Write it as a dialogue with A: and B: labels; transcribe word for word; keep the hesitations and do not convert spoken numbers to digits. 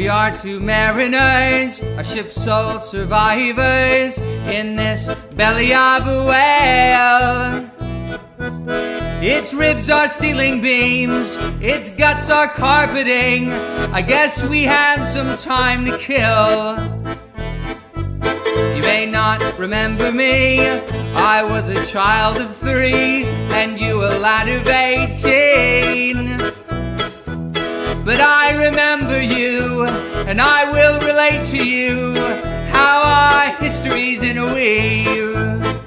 A: are two mariners, our ship's sole survivors, in this belly of a whale. Its ribs are ceiling beams, its guts are carpeting. I guess we have some time to kill. You may not remember me, I was a child of three, and you a lad of eighteen. But I remember you, and I will relate to you how our history's in a weave.